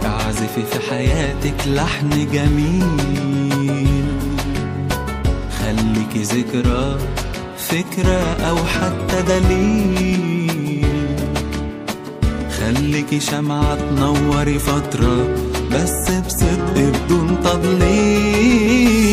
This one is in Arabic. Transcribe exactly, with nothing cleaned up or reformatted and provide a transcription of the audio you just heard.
اعزفي في حياتك لحن جميل، خليكي ذكرى فكرة أو حتى دليل، خليكي شمعة تنوري فترة بس بصدق بدون تضليل.